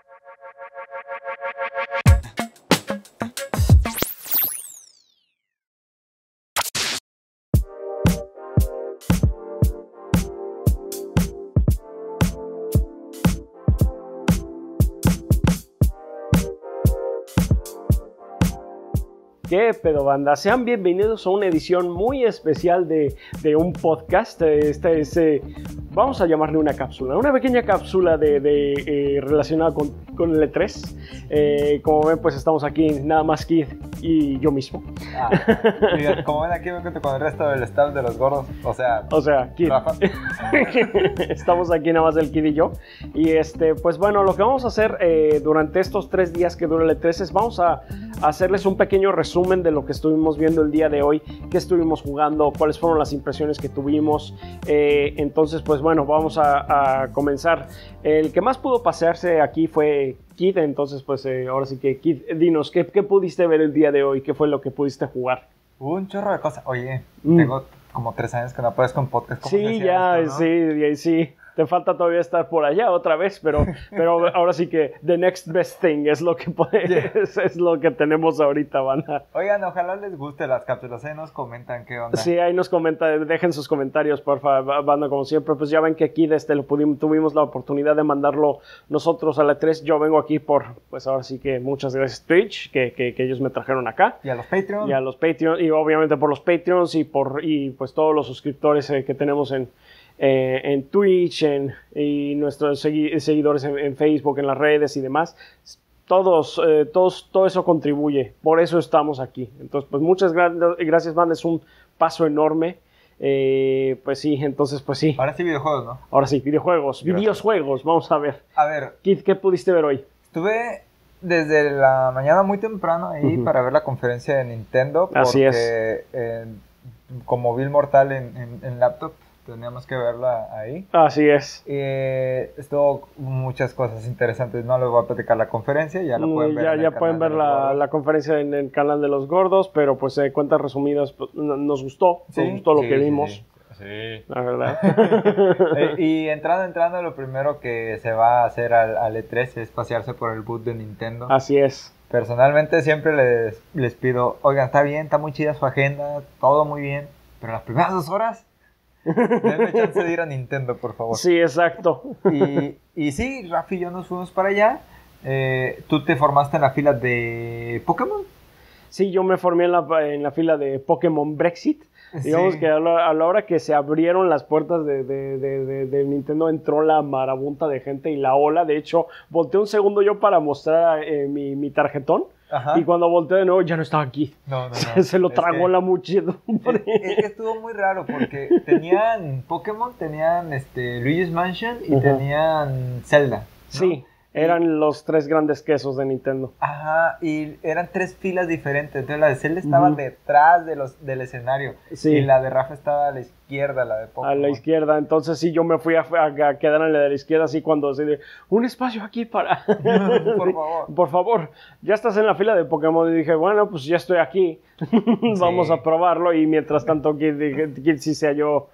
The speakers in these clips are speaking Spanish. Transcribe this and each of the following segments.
¿Qué pedo, banda? Sean bienvenidos a una edición muy especial de un podcast. Vamos a llamarle una cápsula, una pequeña cápsula relacionada con el E3. Como ven, pues estamos aquí, nada más Kid y yo mismo. Como ven aquí, vengo con el resto del staff de los gordos. O sea, Kid. Estamos aquí nada más el Kid y yo. Y pues bueno, lo que vamos a hacer durante estos 3 días que dura el E3 es vamos a hacerles un pequeño resumen de lo que estuvimos viendo el día de hoy, qué estuvimos jugando, cuáles fueron las impresiones que tuvimos. Entonces, pues bueno, vamos a comenzar. El que más pudo pasearse aquí fue Kid, entonces pues ahora sí que Kid, dinos, ¿qué pudiste ver el día de hoy? ¿Qué fue lo que pudiste jugar? Un chorro de cosas. Oye, tengo como 3 años que no aparezco en podcast. Sí, ya, esto, ¿no? Sí. Te falta todavía estar por allá otra vez, pero ahora sí que the next best thing es lo que es lo que tenemos ahorita, banda. Oigan, ojalá les guste las cápsulas, nos comentan qué onda. Sí, ahí nos comentan, dejen sus comentarios, por favor, banda, como siempre. Pues ya ven que aquí tuvimos la oportunidad de mandarlo nosotros a la E3. Yo vengo aquí pues ahora sí que muchas gracias Twitch, que ellos me trajeron acá. Y a los Patreons. Y a los Patreons, y obviamente por los Patreons y pues todos los suscriptores que tenemos en Twitch y nuestros seguidores en Facebook, en las redes y demás. Todo eso contribuye, por eso estamos aquí. Entonces, pues muchas gracias, banda, es un paso enorme. Pues sí, entonces, pues sí. Ahora sí videojuegos, ¿no? Ahora sí, videojuegos, vamos a ver. A ver, Kid, ¿qué pudiste ver hoy? Estuve desde la mañana muy temprano ahí para ver la conferencia de Nintendo, porque así es. Como Bill Mortal en laptop, teníamos que verla ahí. Así es. Estuvo muchas cosas interesantes. No les voy a platicar la conferencia, ya la pueden ver. Ya pueden ver la conferencia en el canal de los gordos, pero pues cuentas resumidas, pues, nos gustó lo que vimos. Sí. La verdad. Y entrando, lo primero que se va a hacer al E3 es pasearse por el booth de Nintendo. Así es. Personalmente siempre les pido, oigan, está bien, está muy chida su agenda, todo muy bien, pero las primeras 2 horas denme chance de ir a Nintendo, por favor. Sí, exacto. Y sí, Rafi y yo nos fuimos para allá. ¿Tú te formaste en la fila de Pokémon? Sí, yo me formé en la fila de Pokémon Brexit. Digamos que a la hora que se abrieron las puertas de Nintendo entró la marabunta de gente y la ola. De hecho, volteé un segundo yo para mostrar mi tarjetón. Ajá. Y cuando volteé de nuevo ya no estaba aquí. No. Se lo tragó la muchedumbre. Es que estuvo muy raro porque tenían Pokémon, tenían Luigi's Mansion y tenían Zelda, ¿no? Sí. Eran los 3 grandes quesos de Nintendo. Ajá, y eran 3 filas diferentes. Entonces la de Zelda estaba detrás del escenario. Sí. Y la de Rafa estaba a la izquierda, la de Pokémon. A la izquierda, entonces sí, yo me fui a quedar en la de la izquierda, así cuando un espacio aquí para... Por favor. Por favor, ya estás en la fila de Pokémon. Y dije, bueno, pues ya estoy aquí. Vamos a probarlo. Y mientras tanto, Kid sí se halló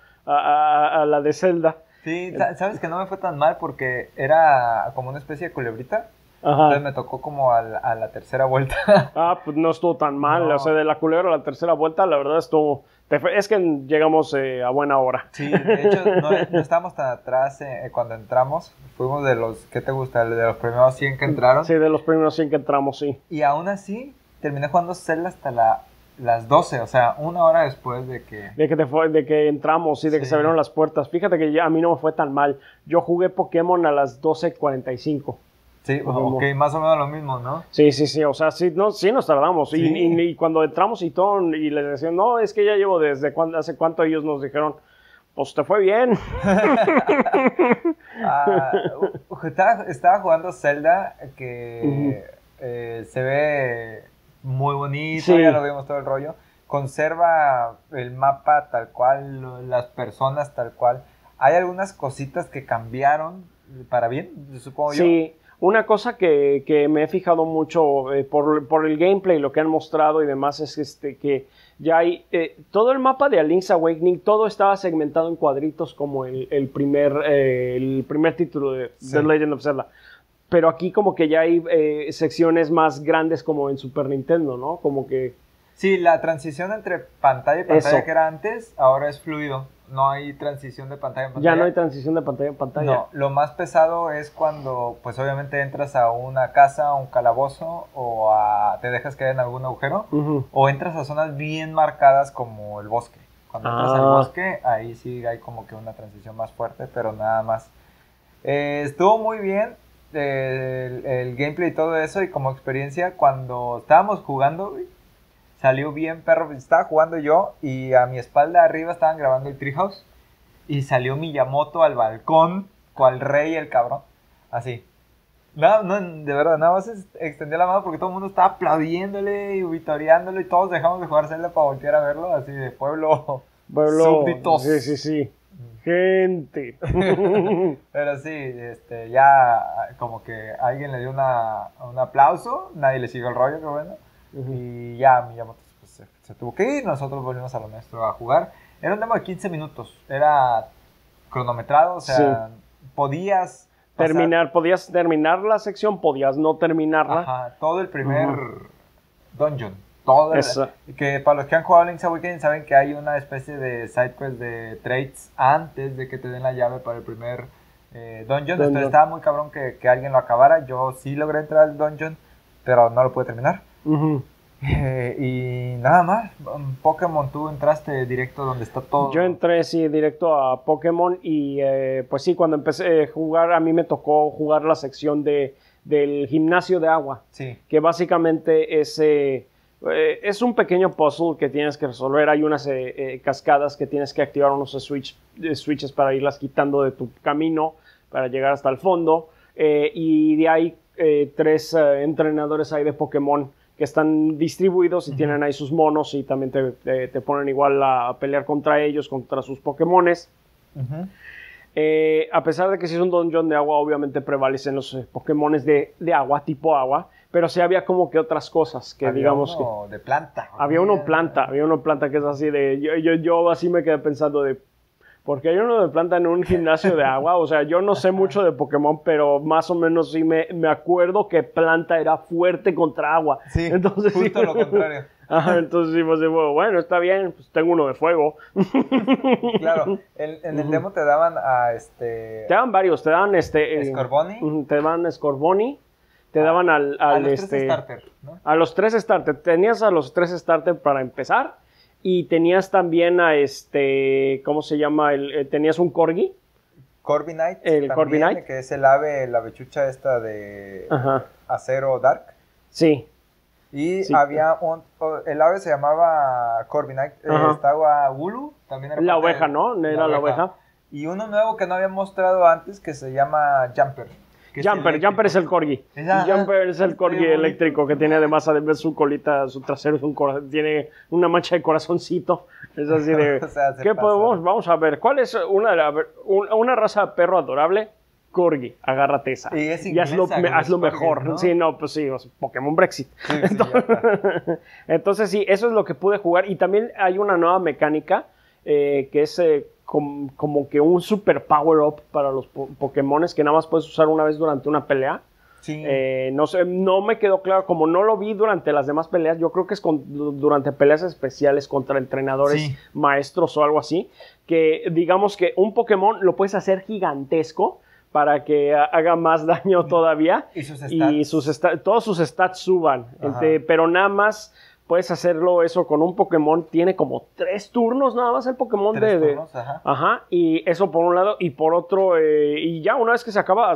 a la de Zelda. Sí, sabes que no me fue tan mal porque era como una especie de culebrita. Ajá. Entonces me tocó como a la tercera vuelta. Pues no estuvo tan mal. No. O sea, de la culebra a la tercera vuelta, la verdad estuvo... Es que llegamos a buena hora. Sí, de hecho, no estábamos tan atrás cuando entramos. Fuimos de los, ¿qué te gusta? De los primeros 100 que entraron. Sí, de los primeros 100 que entramos, sí. Y aún así, terminé jugando Zelda hasta las 12, o sea, 1 hora después de que... De que entramos, de que se abrieron las puertas. Fíjate que a mí no me fue tan mal. Yo jugué Pokémon a las 12:45. Sí, ok, más o menos lo mismo, ¿no? Sí, o sea, sí nos tardamos. Sí. Y cuando entramos y todo, y les decían, no, es que ya llevo hace cuánto ellos nos dijeron, pues te fue bien. Estaba jugando Zelda, que se ve... muy bonito, ya lo vimos todo el rollo. Conserva el mapa tal cual, las personas tal cual. Hay algunas cositas que cambiaron para bien, supongo yo. Sí, una cosa que me he fijado mucho por el gameplay, lo que han mostrado y demás, es que ya hay todo el mapa de A Link's Awakening, todo estaba segmentado en cuadritos como el primer título de The Legend of Zelda. Pero aquí como que ya hay secciones más grandes como en Super Nintendo, ¿no? Como que... Sí, la transición entre pantalla y pantalla que era antes, ahora es fluido. No hay transición de pantalla en pantalla. Ya no hay transición de pantalla en pantalla. No, lo más pesado es cuando, pues obviamente entras a una casa, a un calabozo, o te dejas caer en algún agujero, o entras a zonas bien marcadas como el bosque. Cuando entras al bosque, ahí sí hay como que una transición más fuerte, pero nada más. Estuvo muy bien el gameplay y todo eso, y como experiencia, cuando estábamos jugando, salió bien, perro. Estaba jugando yo y a mi espalda arriba estaban grabando el Treehouse. Y salió Miyamoto al balcón, cual rey el cabrón. Así. No, de verdad, nada más extendió la mano porque todo el mundo estaba aplaudiéndole y vitoreándole. Y todos dejamos de jugar Zelda para voltear a verlo. Así de pueblo súbditos. Sí. Gente. Pero sí, ya como que alguien le dio un aplauso. Nadie le siguió el rollo, qué bueno. Y ya Miyamoto pues, se tuvo que ir, nosotros volvimos a lo nuestro a jugar. Era un demo de 15 minutos, era cronometrado, o sea, podías terminar la sección, podías no terminarla. Ajá, todo el primer dungeon, todo que para los que han jugado Link's Awakening saben que hay una especie de side quest de trades antes de que te den la llave para el primer dungeon. Entonces estaba muy cabrón que alguien lo acabara. Yo sí logré entrar al dungeon, pero no lo pude terminar. Y nada más. Pokémon, tú entraste directo donde está todo. Yo entré, sí, directo a Pokémon. Y pues sí, cuando empecé a jugar, a mí me tocó jugar la sección del gimnasio de agua. Sí. Que básicamente es un pequeño puzzle que tienes que resolver. Hay unas cascadas que tienes que activar unos switches para irlas quitando de tu camino para llegar hasta el fondo. Y de ahí 3 entrenadores hay de Pokémon que están distribuidos y tienen ahí sus monos y también te ponen igual a pelear contra ellos, contra sus Pokémones. A pesar de que si es un dungeon de agua, obviamente prevalecen los Pokémones de agua, tipo agua, pero sí había como que otras cosas que había digamos uno de planta. Había uno planta que es así de... Yo así me quedé pensando de... ¿Por qué hay uno de planta en un gimnasio de agua? O sea, yo no sé mucho de Pokémon, pero más o menos sí me acuerdo que planta era fuerte contra agua. Sí, entonces, justo sí. Lo contrario. Entonces sí, pues, bueno, está bien, pues tengo uno de fuego. Claro, en el demo te daban Te daban varios, te daban Scorbunny. Te daban Scorbunny, te daban a los 3 starter, ¿no? A los 3 starter, tenías a los 3 starter para empezar. Y tenías también a ¿cómo se llama? Tenías un Corgi. Corviknight. El también, Corviknight. Que es la avechucha esta de acero dark. Sí. Y había el ave se llamaba Corviknight. Estaba Wooloo. También era la oveja, ¿no? Era la oveja. Y uno nuevo que no había mostrado antes que se llama Jumper. Jumper es el Corgi. Jumper es el Corgi eléctrico que tiene además su colita, su trasero tiene una mancha de corazoncito. Es así de... O sea, ¿qué podemos? Vamos a ver. ¿Cuál es una raza de perro adorable? Corgi. Agárrate esa. Y hazlo mejor. ¿no? Sí, no, pues sí. Pokémon Brexit. Sí, entonces sí, eso es lo que pude jugar. Y también hay una nueva mecánica que es... como que un super power up para los Pokémones que nada más puedes usar una vez durante una pelea. Sí. No sé, no me quedó claro, como no lo vi durante las demás peleas, yo creo que es durante peleas especiales contra entrenadores maestros o algo así, que digamos que un Pokémon lo puedes hacer gigantesco para que haga más daño todavía y sus stats. Todos sus stats suban, pero nada más puedes hacerlo eso con un Pokémon. Tiene como 3 turnos nada más el Pokémon. 3 turnos, y eso por un lado. Y por otro, y ya una vez que se acaba,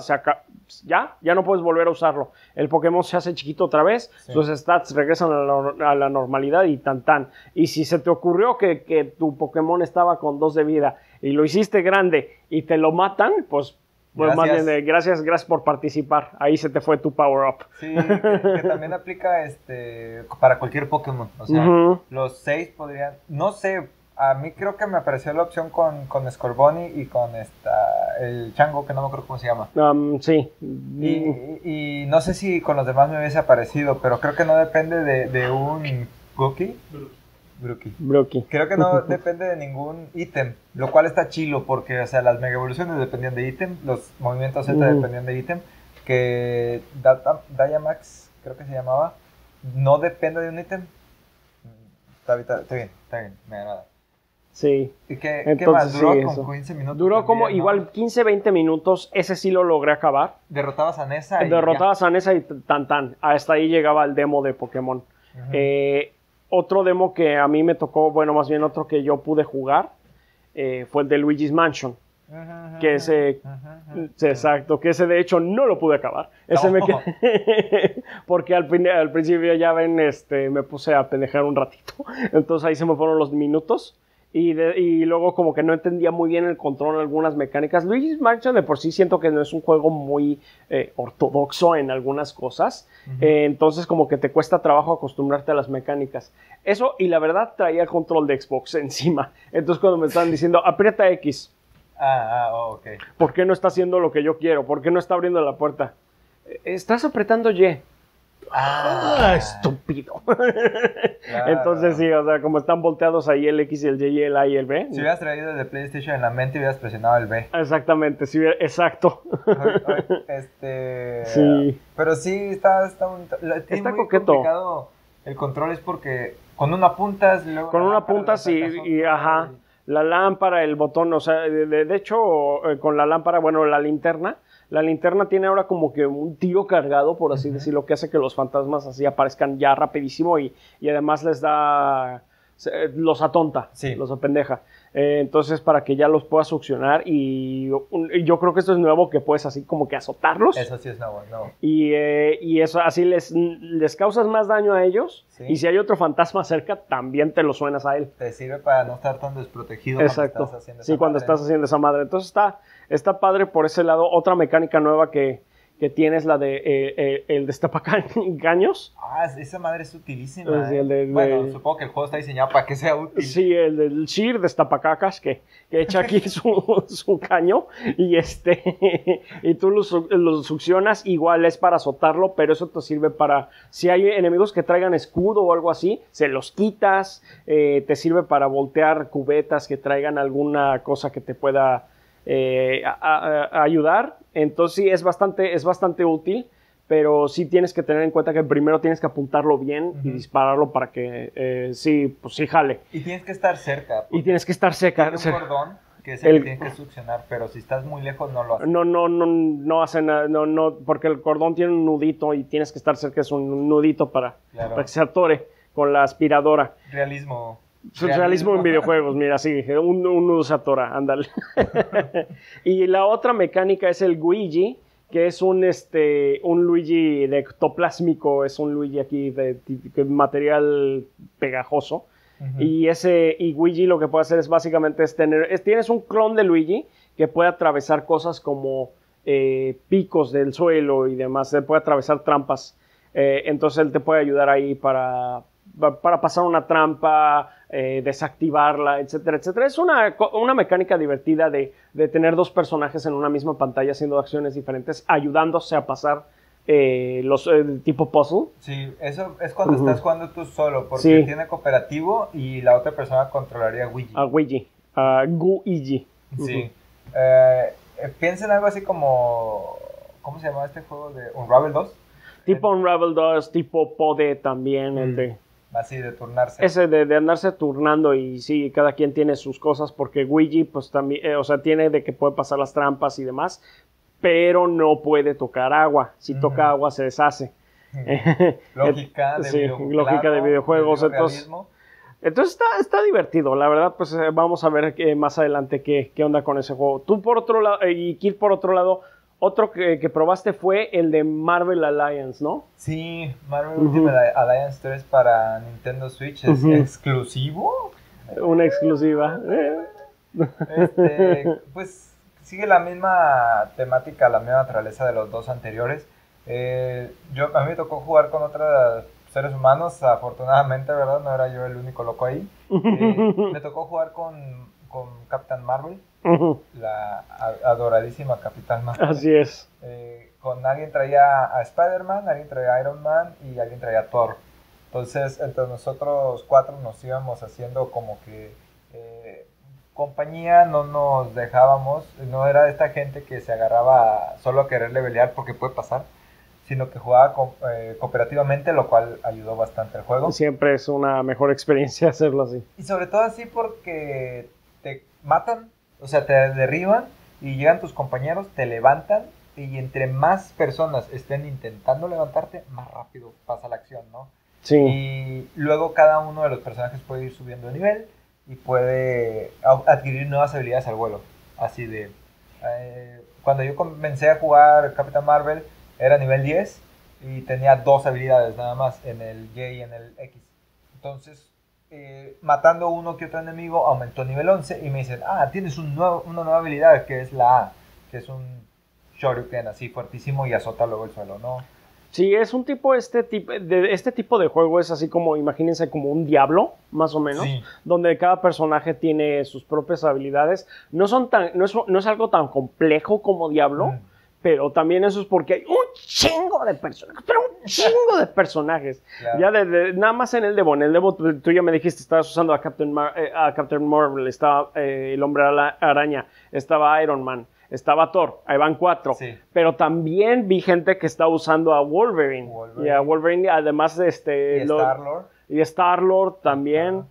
ya no puedes volver a usarlo. El Pokémon se hace chiquito otra vez. Sí. Sus stats regresan a la normalidad y tan. Y si se te ocurrió que tu Pokémon estaba con 2 de vida y lo hiciste grande y te lo matan, pues más bien, gracias por participar. Ahí se te fue tu power up. Sí, que también aplica para cualquier Pokémon. O sea, los 6 podrían... No sé, a mí creo que me apareció la opción con Scorbunny y con el chango, que no me acuerdo cómo se llama. Sí. Y no sé si con los demás me hubiese aparecido, pero creo que no depende de un Grookey. Creo que no depende de ningún ítem, lo cual está chilo porque, o sea, las mega evoluciones dependían de ítem, los movimientos Z dependían de ítem, que Dynamax, creo que se llamaba, no depende de un ítem. Está bien, me agrada. Sí. ¿Y qué Entonces, más? Duró sí, como eso. 15 minutos. Duró también, como ¿no? igual 15-20 minutos, ese sí lo logré acabar. Derrotabas a Nessa y Derrotabas a Nessa y tan. Hasta ahí llegaba el demo de Pokémon. Otro demo que a mí me tocó, bueno, más bien otro que yo pude jugar, fue el de Luigi's Mansion. Que ese, exacto, que ese de hecho no lo pude acabar. Ese me quedé, porque al principio ya ven, me puse a pendejar un ratito. Entonces ahí se me fueron los minutos. Y luego como que no entendía muy bien el control en algunas mecánicas. Luigi's Mansion de por sí siento que no es un juego muy ortodoxo en algunas cosas. Entonces como que te cuesta trabajo acostumbrarte a las mecánicas. Eso, y la verdad traía el control de Xbox encima. Entonces cuando me estaban diciendo, aprieta X. Ok. ¿Por qué no está haciendo lo que yo quiero? ¿Por qué no está abriendo la puerta? Estás apretando Y. Estúpido. Claro. Entonces sí, o sea, como están volteados ahí el X y el Y y el A y el B. Si hubieras traído el de PlayStation en la mente, hubieras presionado el B. Exactamente, sí, exacto. Sí. Pero sí, está muy coqueto. Complicado el control, es porque con una apuntas, luego con una apuntas y ajá, la lámpara, el botón, o sea, de hecho, con la lámpara, bueno, la linterna tiene ahora como que un tiro cargado, por así decirlo, que hace que los fantasmas así aparezcan ya rapidísimo y además les da, los atonta, los apendeja. Entonces para que ya los puedas succionar y yo creo que esto es nuevo, que puedes así como que azotarlos. Eso sí es nuevo. Y eso así les causas más daño a ellos. ¿Sí? Y si hay otro fantasma cerca, también te lo suenas a él. Te sirve para no estar tan desprotegido. Exacto. Cuando estás haciendo esa cuando estás haciendo esa madre. Entonces está padre por ese lado. Otra mecánica nueva que tienes, la de el destapacaños. Esa madre es utilísima. Bueno, supongo que el juego está diseñado para que sea útil. Sí, el del Sheer destapacacas que echa aquí su caño y tú lo succionas. Igual es para azotarlo, pero eso te sirve para, si hay enemigos que traigan escudo o algo así, se los quitas. Te sirve para voltear cubetas que traigan alguna cosa que te pueda ayudar. Entonces sí, es bastante útil, pero sí tienes que tener en cuenta que primero tienes que apuntarlo bien y dispararlo para que sí jale. Y tienes que estar cerca. Y tienes que estar cerca. Tiene un cordón que es el que tienes que succionar, pero si estás muy lejos no lo hace. No hace nada, no, porque el cordón tiene un nudito y tienes que estar cerca, es un nudito para que se atore con la aspiradora. Realismo en videojuegos, mira, sí, un nudo se atora, ándale. Y la otra mecánica es el Luigi, que es un Luigi de ectoplásmico, es un Luigi aquí de material pegajoso. Y Luigi lo que puede hacer es básicamente tienes un clon de Luigi que puede atravesar cosas como picos del suelo y demás, puede atravesar trampas. Entonces él te puede ayudar ahí para pasar una trampa, desactivarla, etcétera, etcétera. Es una mecánica divertida de tener dos personajes en una misma pantalla haciendo acciones diferentes, ayudándose a pasar los tipo puzzle. Sí, eso es cuando estás jugando tú solo, porque tiene cooperativo y la otra persona controlaría a Luigi. Guigi. Sí. Piensa en algo así como, ¿cómo se llama este juego de Unravel 2? Tipo Unravel 2, tipo Pode también, el de... Así de turnarse. Ese de andarse turnando y sí, cada quien tiene sus cosas porque Luigi pues también, o sea, tiene de que puede pasar las trampas y demás, pero no puede tocar agua. Si toca agua se deshace. Lógica de videojuegos. Entonces está divertido. La verdad, pues vamos a ver más adelante qué onda con ese juego. Tú por otro lado, y Kir por otro lado, otro que probaste fue el de Marvel Alliance, ¿no? Sí, Marvel Ultimate Alliance 3 para Nintendo Switch es exclusivo. Una exclusiva. Pues sigue la misma temática, la misma naturaleza de los dos anteriores. A mí me tocó jugar con otros seres humanos, afortunadamente, ¿verdad? No era yo el único loco ahí. Me tocó jugar con Captain Marvel. La adoradísima Capitán Marvel. Así es. Con alguien traía a Spider-Man, alguien traía a Iron Man y alguien traía a Thor. Entonces, entre nosotros cuatro nos íbamos haciendo como que compañía no nos dejábamos, no era esta gente que se agarraba solo a querer levelear porque puede pasar, sino que jugaba cooperativamente, lo cual ayudó bastante al juego. Siempre es una mejor experiencia hacerlo así. Y sobre todo así porque te matan, o sea, te derriban y llegan tus compañeros, te levantan y entre más personas estén intentando levantarte, más rápido pasa la acción, ¿no? Sí. Y luego cada uno de los personajes puede ir subiendo de nivel y puede adquirir nuevas habilidades al vuelo. Así de... cuando yo comencé a jugar Capitán Marvel, era nivel 10 y tenía 2 habilidades nada más, en el Y y en el X. Entonces, matando uno que otro enemigo, aumentó a nivel 11 y me dicen, tienes una nueva habilidad que es la A, que es un Shoryuken así fuertísimo y azota luego el suelo, ¿no? Sí, es un este tipo de juego es así como, imagínense como un Diablo, más o menos, sí, donde cada personaje tiene sus propias habilidades. No es algo tan complejo como Diablo, pero también eso es porque hay un chingo de personajes, pero un chingo de personajes. Claro. Ya nada más en el Demo tú ya me dijiste, estabas usando a Captain Marvel, estaba el Hombre Araña, estaba Iron Man, estaba Thor, ahí van 4. Sí. Pero también vi gente que está usando a Wolverine. Y a Wolverine, además de Star-Lord. Y Star-Lord también.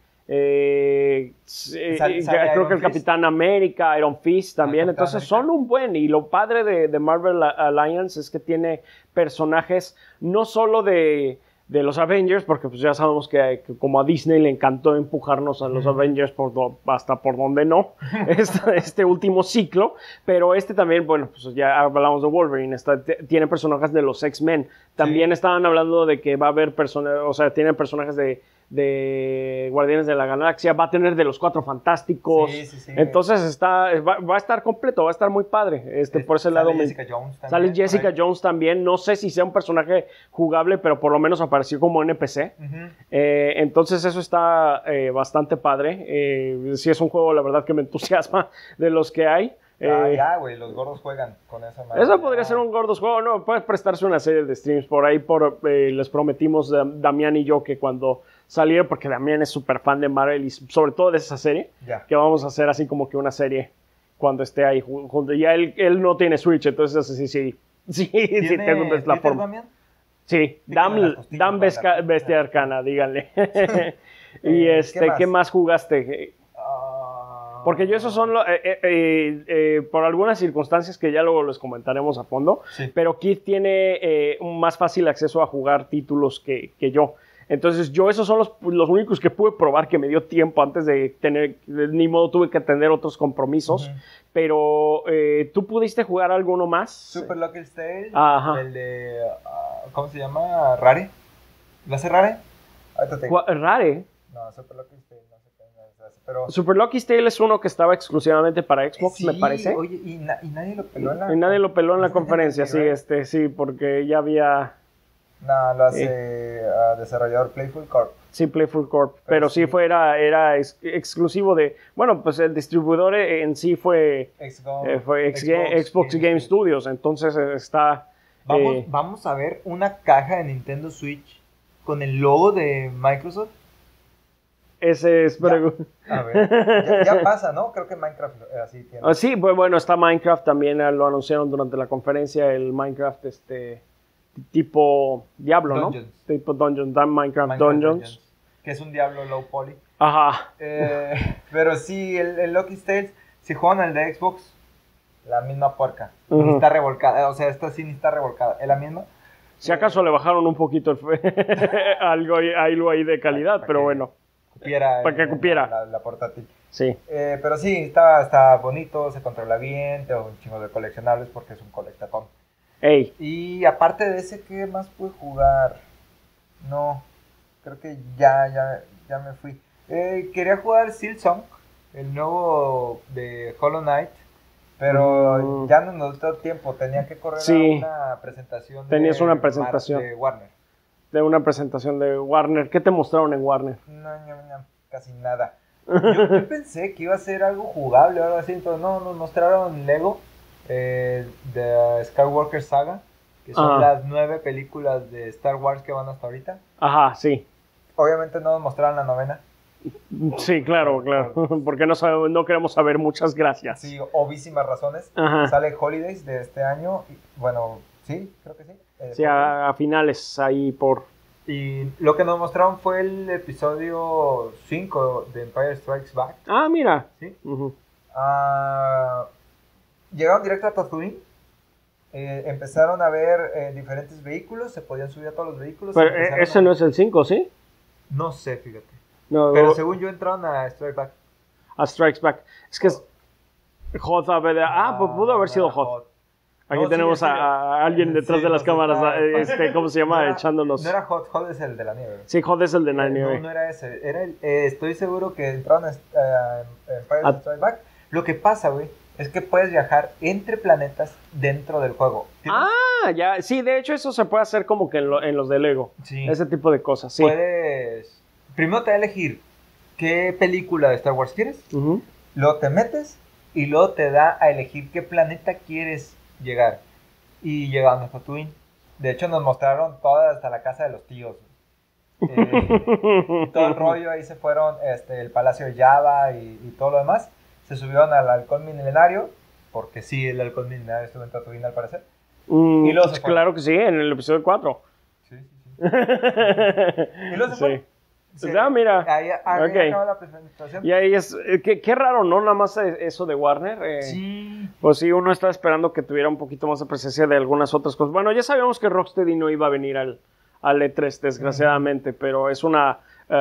Creo que el Capitán América, Iron Fist también. Entonces son un buen. Y lo padre de Marvel Alliance es que tiene personajes no solo de los Avengers, porque pues ya sabemos que como a Disney le encantó empujarnos a los Avengers hasta por donde no, este último ciclo, pero también, bueno, pues ya hablamos de Wolverine, tiene personajes de los X-Men, también estaban hablando de que va a haber tienen personajes de Guardianes de la Galaxia, va a tener de los 4 Fantásticos, entonces va a estar completo, va a estar muy padre, por ese lado. Sale Jessica Jones también, no sé si sea un personaje jugable, pero por lo menos apareció como NPC, entonces eso está bastante padre, sí es un juego, la verdad, que me entusiasma de los que hay. Güey, los gordos juegan con esa manera. Eso podría ser un gordos juego, no, puede prestarse una serie de streams por ahí, les prometimos Damián y yo que cuando saliera, porque Damián es súper fan de Marvel y sobre todo de esa serie, que vamos a hacer así como que una serie cuando esté ahí junto. Ya él no tiene Switch, entonces sí tengo la plataforma. Damián? Sí, Dam Bestia Arcana, díganle. Y ¿qué más jugaste? Porque yo esos son por algunas circunstancias que ya luego les comentaremos a fondo, pero Kid tiene un más fácil acceso a jugar títulos que yo. Entonces yo esos son los únicos que pude probar, que me dio tiempo antes de tener, ni modo tuve que atender otros compromisos, pero ¿tú pudiste jugar alguno más? Super Lucky Tale, el de, ¿cómo se llama? ¿Rare? ¿Lo hace Rare? ¿Rare? No, Super Lucky Tale, no sé qué es, pero... Super Lucky Tale es uno que estaba exclusivamente para Xbox, me parece. Oye, y nadie lo peló en la... Y nadie lo peló en la conferencia, sí, porque ya había... No, lo hace desarrollador Playful Corp. Sí, Playful Corp, pero sí era exclusivo de... Bueno, pues el distribuidor en sí fue Xbox Game Studios, entonces está... Vamos a ver una caja de Nintendo Switch con el logo de Microsoft. Ese es... A ver, ya pasa, ¿no? Creo que Minecraft así tiene. Sí, bueno, está Minecraft también, lo anunciaron durante la conferencia, el Minecraft tipo Diablo, Dungeons. ¿no? Tipo Dungeons, Minecraft Dungeons. Que es un Diablo low poly. Ajá. Pero sí, el Lucky Tales, si juegan el de Xbox, la misma puerca. Ni está revolcada, o sea, esta sí ni está revolcada. ¿Es la misma? Si acaso le bajaron un poquito algo ahí de calidad, pero bueno. Para que cupiera la portátil. Sí. Pero sí, está bonito, se controla bien, tengo un chingo de coleccionables porque es un colectatón. Ey. Y aparte de ese, ¿qué más pude jugar? No, creo que ya me fui. Quería jugar Silksong, el nuevo de Hollow Knight, pero ya no nos dio tiempo, tenía que correr a una presentación. Tenías una presentación de Warner. De una presentación de Warner. ¿Qué te mostraron en Warner? No, casi nada. Yo pensé que iba a ser algo jugable o algo así, entonces no, nos mostraron Lego. De Skywalker Saga, que son las 9 películas de Star Wars que van hasta ahorita. Ajá, sí. Obviamente no nos mostraron la 9ª. Sí, claro, porque no queremos saber, muchas gracias. Sí, obvísimas razones. Ajá. Sale Holidays de este año, bueno, sí, creo que sí. Sí, a finales, ahí por... Y lo que nos mostraron fue el episodio 5 de Empire Strikes Back. Ah, mira. ¿Sí? Uh-huh. Llegaron directo a Tatooine. Empezaron a ver diferentes vehículos. Se podían subir a todos los vehículos. Pero ese no es el 5, ¿sí? No sé, fíjate. No, pero según yo entraron a Strike Back. A Strikes Back. Es que es Hoth. Pues pudo haber sido Hoth. Aquí tenemos a alguien detrás de las cámaras, ¿cómo se llama? Echándonos. No era Hoth, Hoth es el de la nieve. Sí, Hoth es el de la nieve. No era ese, estoy seguro que entraron en Empire Strikes Back. Lo que pasa, güey, es que puedes viajar entre planetas dentro del juego. Ya, sí, de hecho eso se puede hacer como que en los de Lego. Sí. Ese tipo de cosas, sí. Primero te va a elegir qué película de Star Wars quieres, Uh-huh. luego te metes y luego te da a elegir qué planeta quieres llegar. Y llegamos a Tatooine. De hecho nos mostraron toda hasta la casa de los tíos. Todo el rollo, ahí se fueron el Palacio de Jabba y todo lo demás. Se subieron al halcón milenario, porque sí, el halcón milenario estuvo en Tatooine al parecer. Y luego se claro que sí, en el episodio 4. Sí. Y luego se fue. Sí. Mira. Ahí acaba la presentación. Y ahí es, qué raro, ¿no? Nada más eso de Warner. Sí. Pues sí, uno estaba esperando que tuviera un poquito más de presencia de algunas otras cosas. Bueno, ya sabíamos que Rocksteady no iba a venir al E3, desgraciadamente, pero es una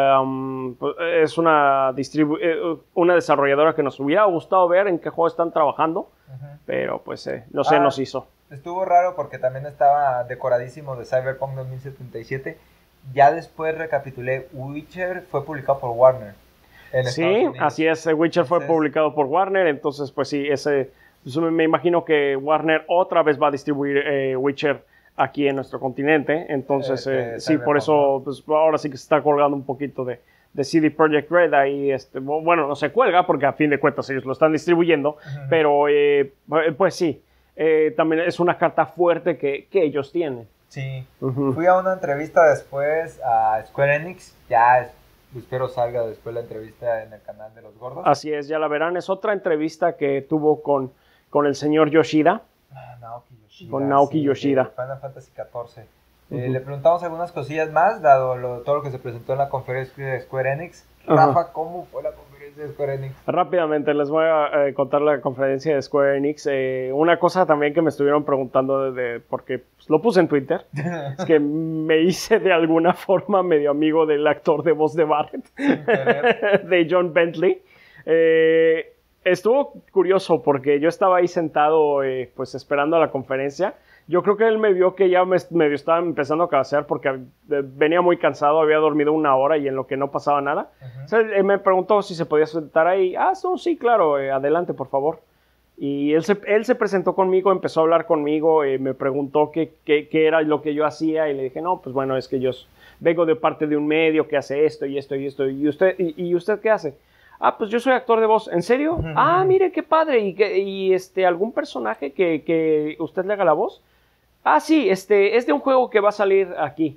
desarrolladora que nos hubiera gustado ver en qué juego están trabajando, pero pues no se nos hizo. Estuvo raro porque también estaba decoradísimo de Cyberpunk 2077. Ya después recapitulé, Witcher fue publicado por Warner. Sí, así es, Witcher fue publicado por Warner, entonces pues sí, me imagino que Warner otra vez va a distribuir Witcher aquí en nuestro continente, entonces sí, por eso pues, ahora sí que se está colgando un poquito de CD Projekt Red ahí, bueno, no se cuelga porque a fin de cuentas ellos lo están distribuyendo, pero pues sí, también es una carta fuerte que ellos tienen. Sí, fui a una entrevista después a Square Enix, ya espero salga después la entrevista en el canal de los gordos. Así es, ya la verán, es otra entrevista que tuvo con el señor Yoshida. Naoki Yoshida. Con Naoki Yoshida. Final Fantasy XIV. Le preguntamos algunas cosillas más, dado todo lo que se presentó en la conferencia de Square Enix. Rafa, ¿cómo fue la conferencia de Square Enix? Rápidamente les voy a contar la conferencia de Square Enix. Una cosa también que me estuvieron preguntando porque pues, lo puse en Twitter, es que me hice de alguna forma medio amigo del actor de voz de Barret, de John Bentley. Estuvo curioso porque yo estaba ahí sentado pues esperando a la conferencia. Yo creo que él me vio que ya medio estaba empezando a cabecear porque venía muy cansado, había dormido 1 hora y en lo que no pasaba nada. O sea, me preguntó si se podía sentar ahí. No, sí, claro, adelante, por favor. Y él se presentó conmigo, empezó a hablar conmigo, me preguntó qué era lo que yo hacía y le dije, no, pues bueno, es que yo vengo de parte de un medio que hace esto y esto y esto. ¿Y usted qué hace? Pues yo soy actor de voz. ¿En serio? Mire, qué padre. ¿Y algún personaje que usted le haga la voz? Sí, es de un juego que va a salir aquí.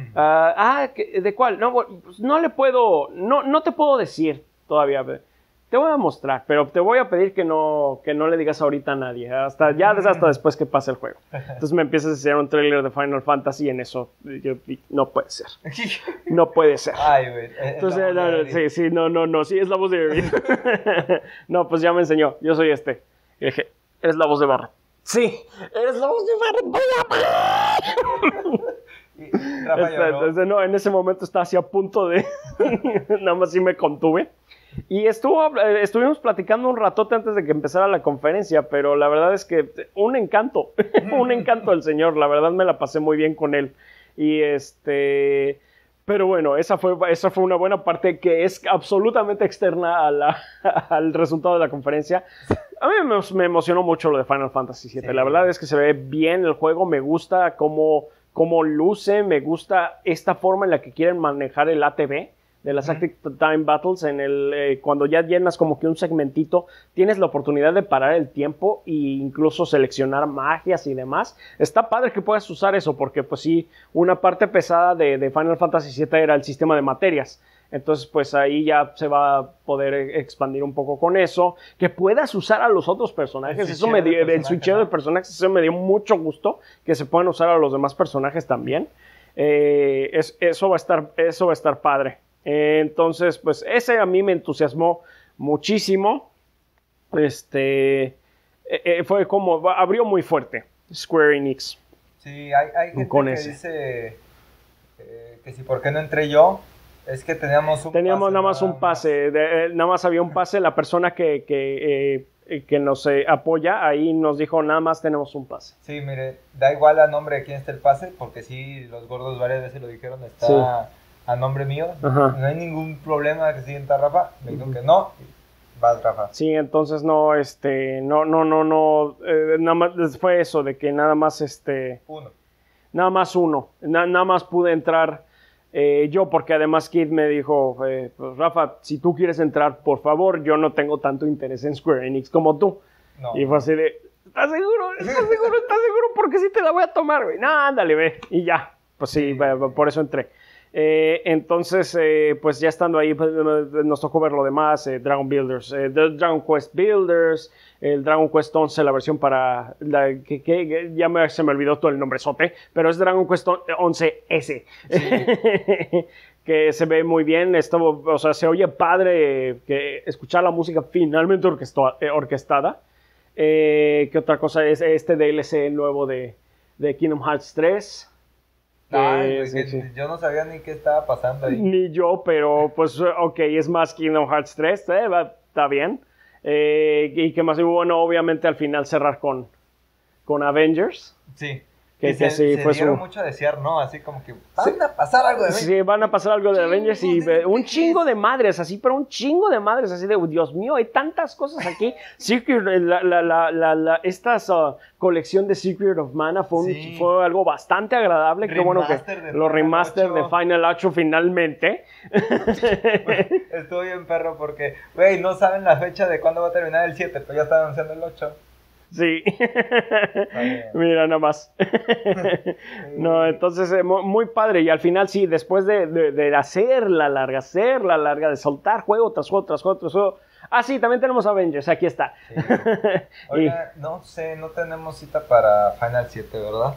¿De cuál? No, pues no le puedo, no te puedo decir todavía. Te voy a mostrar, pero te voy a pedir que no le digas ahorita a nadie, hasta después que pase el juego. Entonces me empiezas a enseñar un trailer de Final Fantasy y en eso yo no puede ser. No puede ser. Ay, güey. Entonces, sí, es la voz de Eric. No, pues ya me enseñó, yo soy Y dije, eres la voz de Barret. Sí, eres la voz de Barret, voy a Entonces, no, en ese momento estaba así a punto de... Nada más sí me contuve. Y estuvimos platicando un ratote antes de que empezara la conferencia, pero la verdad es que un encanto el señor, la verdad me la pasé muy bien con él. Y pero bueno, esa fue una buena parte que es absolutamente externa al resultado de la conferencia. A mí me emocionó mucho lo de Final Fantasy VII. Sí. La verdad es que se ve bien el juego, me gusta cómo luce, me gusta esta forma en la que quieren manejar el ATB de las Active Time Battles. Cuando ya llenas como que un segmentito, tienes la oportunidad de parar el tiempo e incluso seleccionar magias y demás. Está padre que puedas usar eso porque pues sí, una parte pesada de Final Fantasy VII era el sistema de materias. Entonces, pues ahí ya se va a poder expandir un poco con eso. Que puedas usar a los otros personajes. El switcheo de personajes, eso me dio mucho gusto. Que se puedan usar a los demás personajes también. Eso va a estar padre. Entonces, pues ese a mí me entusiasmó muchísimo. Fue como, abrió muy fuerte Square Enix. Sí, hay gente que dice que si por qué no entré yo, es que teníamos nada más un pase, nada más había un pase. La persona que nos apoya ahí nos dijo, nada más tenemos un pase. Sí, mire, da igual a nombre de quién está el pase, porque sí, los gordos varias veces lo dijeron, está sí. A nombre mío. Ajá. No hay ningún problema que sienta Rafa, me dijo que no. Vas, Rafa. Sí, entonces no, nada más fue eso, de que nada más nada más uno, nada más pude entrar yo, porque además Kid me dijo, pues Rafa, si tú quieres entrar, por favor, yo no tengo tanto interés en Square Enix como tú. No. Y fue así de, ¿estás seguro? ¿Estás seguro? Porque sí te la voy a tomar, güey. No, ándale, ve, y ya, pues sí, por eso entré. Entonces, pues ya estando ahí, pues, nos tocó ver lo demás, Dragon Quest Builders, el Dragon Quest 11, la versión para, que ya se me olvidó todo el nombrezote, pero es Dragon Quest 11S, sí. Que se ve muy bien, o sea, se oye padre que escuchar la música finalmente orquestada. ¿Qué otra cosa es este DLC nuevo de Kingdom Hearts 3? Sí. Yo no sabía ni qué estaba pasando ahí. Ni yo, pero pues ok, es más Kingdom Hearts 3, está bien. Y que más, bueno, obviamente al final cerrar con Avengers. Sí. Que se sí, fue dieron mucho a desear, ¿no? Así como que van a pasar algo de Avengers. Sí, van a pasar algo de Avengers y un chingo de madres, así, pero un chingo de madres, así de, Dios mío, hay tantas cosas aquí. Esta colección de Secret of Mana fue algo bastante agradable. Qué bueno que los remaster de Final 8 finalmente. Estuvo bien perro porque, güey, no saben la fecha de cuándo va a terminar el 7, pero ya están anunciando el 8. Sí, mira nada más. No, entonces muy padre. Y al final sí, después de hacer la larga, de soltar juego tras juego. Ah, sí, también tenemos Avengers, aquí está. Sí. Oiga, no sé, no tenemos cita para Final 7, ¿verdad?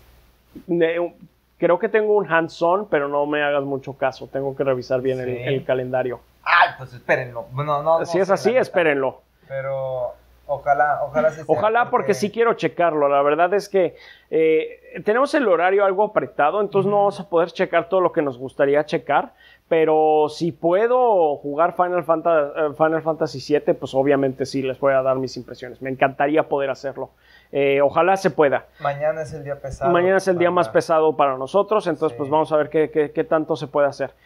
Creo que tengo un hands-on, pero no me hagas mucho caso. Tengo que revisar bien el calendario. Ay, pues espérenlo. No, si es así, espérenlo. Pero ojalá sí sea. Ojalá, porque sí quiero checarlo. La verdad es que tenemos el horario algo apretado, entonces no vamos a poder checar todo lo que nos gustaría checar. Pero si puedo jugar Final Fantasy VII, pues obviamente sí les voy a dar mis impresiones. Me encantaría poder hacerlo. Ojalá se pueda. Mañana es el día pesado. Mañana es el día más pesado para nosotros, entonces pues vamos a ver qué tanto se puede hacer.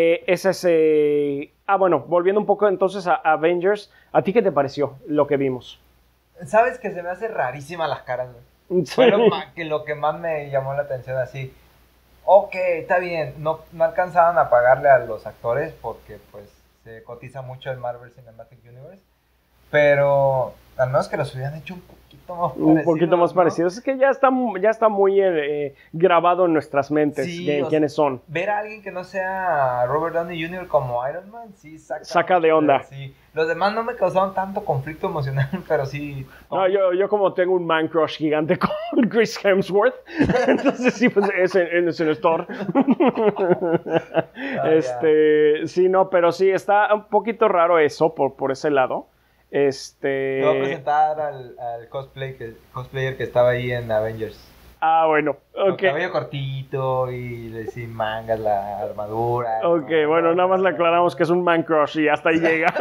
Bueno, volviendo un poco entonces a Avengers, ¿a ti qué te pareció lo que vimos? Sabes que se me hace rarísima las caras, güey. Sí. Fue lo que más me llamó la atención así. Ok, está bien, no alcanzaban a pagarle a los actores porque pues se cotiza mucho el Marvel Cinematic Universe, pero al menos que los hubieran hecho un poquito más parecidos. Un poquito más parecidos, es que ya está muy grabado en nuestras mentes quiénes son. Ver a alguien que no sea Robert Downey Jr. como Iron Man, sí saca de onda. Sí. Los demás no me causaron tanto conflicto emocional, pero sí. No, yo como tengo un man crush gigante con Chris Hemsworth, entonces sí, pues es en Thor. Sí, no, pero sí, está un poquito raro eso por ese lado. Te voy a presentar al cosplayer que estaba ahí en Avengers. Ah, bueno, ok. Con cabello cortito y sin mangas la armadura. Ok, bueno, nada más le aclaramos que es un man crush y hasta ahí llega.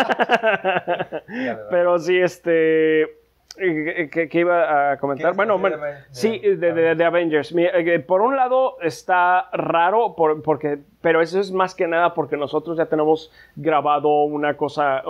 Pero sí, ¿qué iba a comentar? Bueno, sí, de Avengers. Por un lado está raro, pero eso es más que nada porque nosotros ya tenemos grabado una cosa,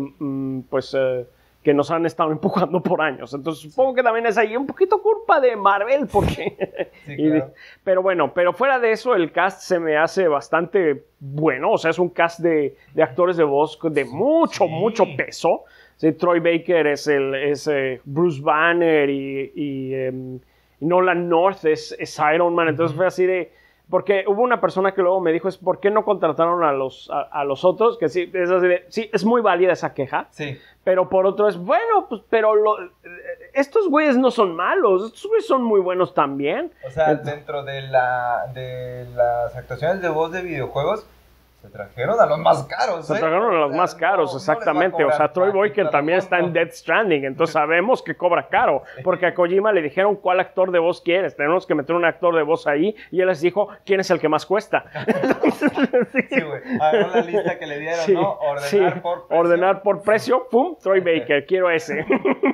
que nos han estado empujando por años. Entonces supongo que también es ahí un poquito culpa de Marvel, porque... Sí, claro. Pero fuera de eso, el cast se me hace bastante bueno. O sea, es un cast de actores de voz de mucho peso. Sí, Troy Baker es Bruce Banner y Nolan North es Iron Man. Entonces fue así de... porque hubo una persona que luego me dijo, es ¿por qué no contrataron a los otros? Que sí, es así sí, es muy válida esa queja. Sí. Pero por otro es, bueno, pues, pero estos güeyes no son malos, estos güeyes son muy buenos también. O sea, dentro de las actuaciones de voz de videojuegos, se trajeron a los más caros. Se trajeron a los más caros, exactamente. O sea, Troy Baker también está en Death Stranding, entonces sabemos que cobra caro. Porque a Kojima le dijeron, ¿cuál actor de voz quieres? Tenemos que meter un actor de voz ahí. Y él les dijo, ¿quién es el que más cuesta? Sí, güey. Agarró la lista que le dieron, sí, ¿no? Ordenar por precio. Ordenar por precio, pum, Troy Baker, quiero ese.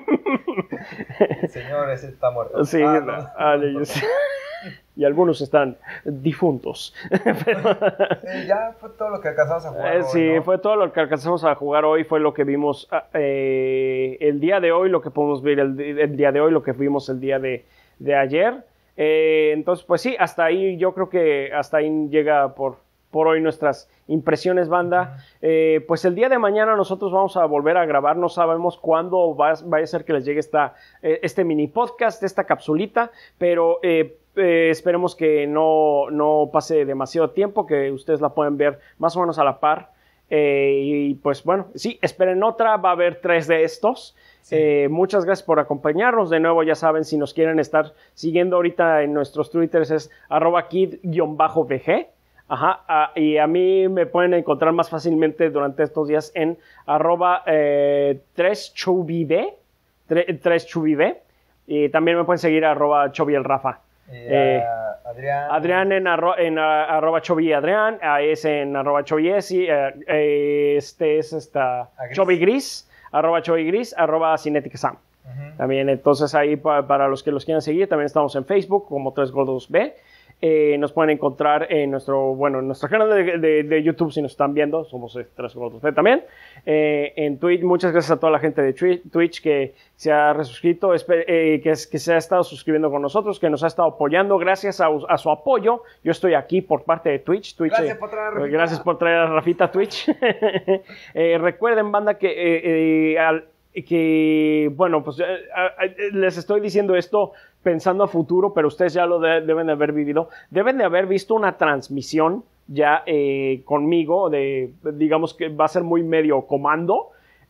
Señor, ese está muerto. Sí, y algunos están difuntos. Pero, ya fue todo lo que alcanzamos a jugar hoy, sí, ¿no? fue todo lo que alcanzamos a jugar hoy, fue lo que vimos el día de hoy, lo que podemos ver el día de hoy, lo que vimos el día de ayer. Entonces, pues sí, hasta ahí, yo creo que hasta ahí llega por hoy nuestras impresiones, banda. Pues el día de mañana nosotros vamos a volver a grabar, no sabemos cuándo vaya a ser que les llegue este mini podcast, esta capsulita, pero esperemos que no pase demasiado tiempo, que ustedes la pueden ver más o menos a la par. Y pues bueno, sí, esperen otra, va a haber 3 de estos. Sí. Muchas gracias por acompañarnos. De nuevo, ya saben, si nos quieren estar siguiendo ahorita en nuestros twitters es @kid_vg. Ajá, y a mí me pueden encontrar más fácilmente durante estos días en @3chubib, 3chubib, y también me pueden seguir @chobielrafa. Adrián en @chobiadrián, es en @chobiesi, este es chobigris, @chobigris, @cineticasam. También, entonces ahí para los que los quieran seguir, también estamos en Facebook como 3gordos.b. Nos pueden encontrar en nuestro canal de YouTube, si nos están viendo, somos 3gordos.b también. En Twitch, muchas gracias a toda la gente de Twitch que se ha resuscrito, que se ha estado suscribiendo con nosotros, que nos ha estado apoyando. Gracias a su apoyo, yo estoy aquí por parte de Twitch. Gracias por traer a Rafita a Twitch. Recuerden, banda, bueno, pues les estoy diciendo esto pensando a futuro, pero ustedes ya lo deben de haber vivido. Deben de haber visto una transmisión ya conmigo, digamos que va a ser muy medio comando,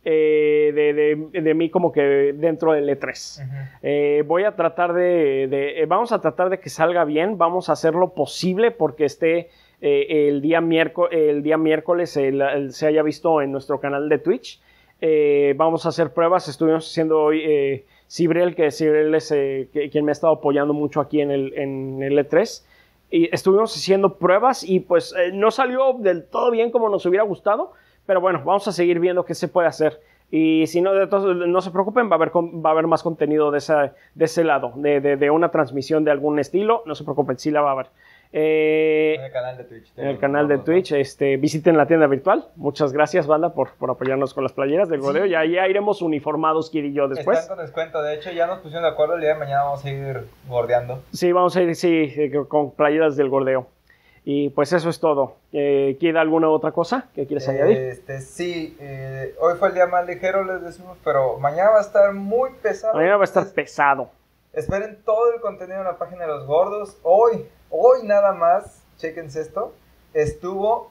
de mí como que dentro del E3. Voy a tratar vamos a tratar de que salga bien, vamos a hacer lo posible porque esté el día miércoles se haya visto en nuestro canal de Twitch. Vamos a hacer pruebas, estuvimos haciendo hoy Cibrel, que Cibrel es quien me ha estado apoyando mucho aquí en el E3, y estuvimos haciendo pruebas y pues no salió del todo bien como nos hubiera gustado, pero bueno, vamos a seguir viendo qué se puede hacer. Y si no, no se preocupen, va a haber más contenido de ese lado, de una transmisión de algún estilo, no se preocupen, sí la va a haber. En el canal de Twitch. En el canal de Twitch, visiten la tienda virtual. Muchas gracias, banda, por apoyarnos con las playeras del Gordeo. Ya iremos uniformados, Kid y yo, después. Están con descuento, de hecho ya nos pusieron de acuerdo, el día de mañana vamos a ir gordeando. Sí, vamos a ir con playeras del Gordeo. Y pues eso es todo. ¿Queda alguna otra cosa que quieres añadir? Sí, hoy fue el día más ligero, les decimos, pero mañana va a estar muy pesado. Mañana va a estar pesado. Esperen todo el contenido en la página de Los Gordos. Hoy nada más, chéquense esto, estuvo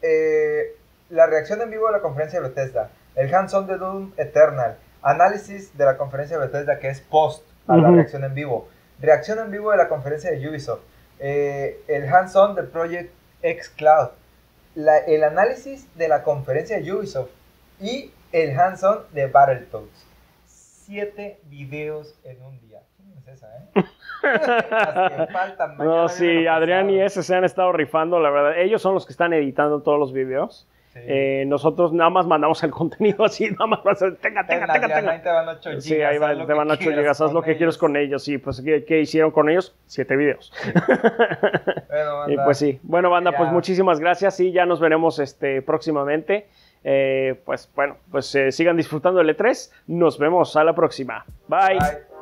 la reacción en vivo de la conferencia de Bethesda, el hands-on de Doom Eternal, análisis de la conferencia de Bethesda que es post a la reacción en vivo de la conferencia de Ubisoft, el hands-on de Project X Cloud, el análisis de la conferencia de Ubisoft y el hands-on de Battletoads. 7 videos en un día. ¿Quién es esa, Las que faltan. No, sí, Adrián y ese se han estado rifando, la verdad. Ellos son los que están editando todos los videos. Sí. Nosotros nada más mandamos el contenido así, nada más tenga. Ahí te van 8 gigas. Sí, ahí te van 8 gigas, haz lo que quieres con ellos. Sí, pues ¿qué hicieron con ellos? 7 videos. Sí. Bueno, banda. Y pues sí. Bueno, banda, pues muchísimas gracias y ya nos veremos próximamente. Pues bueno, pues sigan disfrutando del E3. Nos vemos a la próxima. Bye.